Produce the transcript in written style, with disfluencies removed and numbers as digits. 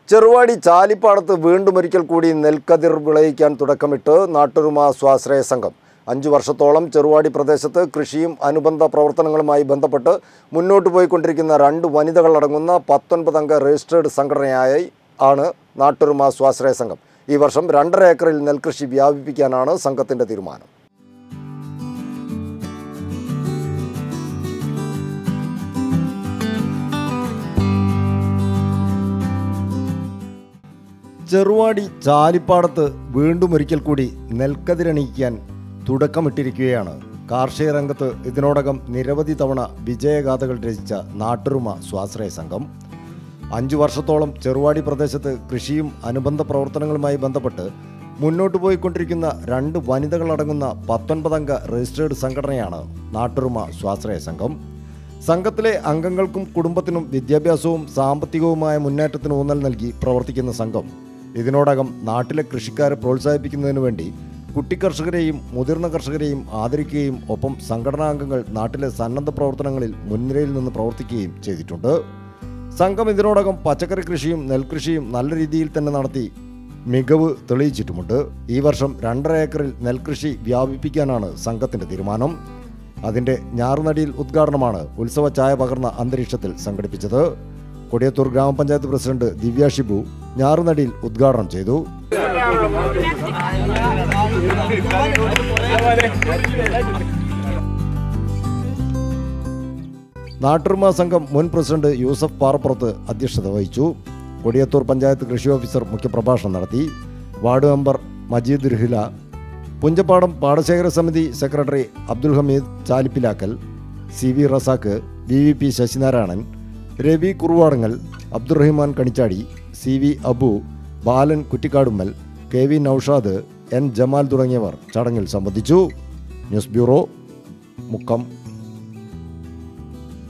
ചെറുവാടി ചാലിപ്പാടത്ത് വീണ്ടും ഒരിക്കൽ കൂടി നെൽക്കതിർ വിളയിക്കാൻ തുടക്കമിട്ട് നാട്ടൊരുമ സ്വാശ്രയ സംഘം 5 വർഷത്തോളം ചെറുവാടി പ്രദേശത്ത് കൃഷിയും അനുബന്ധ പ്രവർത്തനങ്ങളുമായി ബന്ധപ്പെട്ട് മുന്നോട്ട് പോയിക്കൊണ്ടിരിക്കുന്ന 2 വനിതകളടങ്ങുന്ന 19 അംഗ രജിസ്റ്റേർഡ് സംഘടനയായി ആണ് നാട്ടൊരുമ സ്വാശ്രയ സംഘം. ഈ വർഷം 2.5 ഏക്കറിൽ നെൽകൃഷി വ്യാപിപ്പിക്കാനാണ് സംഘത്തിൻ്റെ തീരുമാനം. ചെറുവാടി ചാലിപ്പാടത്ത് വീണ്ടും ഒരിക്കൽ കൂടി നെൽക്കതിരണിയിക്കാൻ തുടക്കമിട്ടിരിക്കുകയാണ്. കാർഷിക രംഗത്ത് ഇതിനോടകം നിരവധി തവണ വിജയഗാഥകൾ രചിച്ച നാട്ടൊരുമ സ്വാശ്രയ സംഘം 5 വർഷത്തോളം ചെറുവാടി പ്രദേശത്ത് കൃഷിയും അനുബന്ധ പ്രവർത്തനങ്ങളുമായി ബന്ധപ്പെട്ട് മുന്നോട്ട് പോയിക്കൊണ്ടിരിക്കുന്ന 2 വനിതകളടങ്ങുന്ന 19 അംഗ രജിസ്റ്റേർഡ് സംഘടനയാണ് നാട്ടൊരുമ സ്വാശ്രയ സംഘം. സംഘത്തിലെ അംഗങ്ങൾക്കും കുടുംബത്തിനും വിദ്യാഭ്യാസവും സാമ്പത്തികവുമായ മുന്നേറ്റത്തിന് ഊന്നൽ നൽകി പ്രവർത്തിക്കുന്ന സംഘം ഇതിനോടകം നാട്ടിലെ കൃഷിക്കാരെ പ്രോത്സാഹിപ്പിക്കുന്നതിനു വേണ്ടി കുട്ടിക്കർഷകരെയും മുതിർന്ന കർഷകരെയും ആദരിക്കുകയും ഒപ്പം സംഘടനാംഗങ്ങൾ നാട്ടിലെ സന്നദ്ധ പ്രവർത്തനങ്ങളിൽ മുൻനിരയിൽ നിന്ന് പ്രവർത്തിക്കുകയും ചെയ്തിട്ടുണ്ട്. സംഘം ഇതിനോടകം പച്ചക്കറി കൃഷിയും നെൽകൃഷിയും നല്ല രീതിയിൽ തന്നെ നടത്തി മികവ് തെളിയിച്ചിട്ടുമുണ്ട്. ഈ വർഷം 2.5 ഏക്കറിൽ നെൽകൃഷി വ്യാപിപ്പിക്കാനാണ് സംഘത്തിൻ്റെ തീരുമാനം. അതിൻ്റെ ഞാറുനടിയിൽ ഉദ്ഘാടനമാണ് ഉത്സവ ചായ പകർന്ന അന്തരീക്ഷത്തിൽ സംഘടിപ്പിച്ചത്. കൊടിയത്തൂർ ഗ്രാമപഞ്ചായത്ത് പ്രസിഡന്റ് ദിവ്യ ഷിബു ഞാറുനടിയിൽ ഉദ്ഘാടനം ചെയ്തു. നാട്ടൊരുമ സംഘം മുൻ പ്രസിഡന്റ് യൂസഫ് പാറപ്പുറത്ത് അധ്യക്ഷത വഹിച്ചു. കൊടിയത്തൂർ പഞ്ചായത്ത് കൃഷി ഓഫീസർ മുഖ്യപ്രഭാഷണം നടത്തി. വാർഡ് മെമ്പർ മജീദ് രുഹില, പുഞ്ചപ്പാടം പാടശേഖര സമിതി secretary Abdul Hameed Chalippilakkal, CV Razak, VVP Shashinarayanan, Ravi Kuruvadangal, Abdurahiman Kanichadi, CV Abu, Balan Kuttikkadummal, KV Naushad, N Jamal തുടങ്ങിയവർ ചടങ്ങിൽ സംബന്ധിച്ചു. News bureau, Mukkam.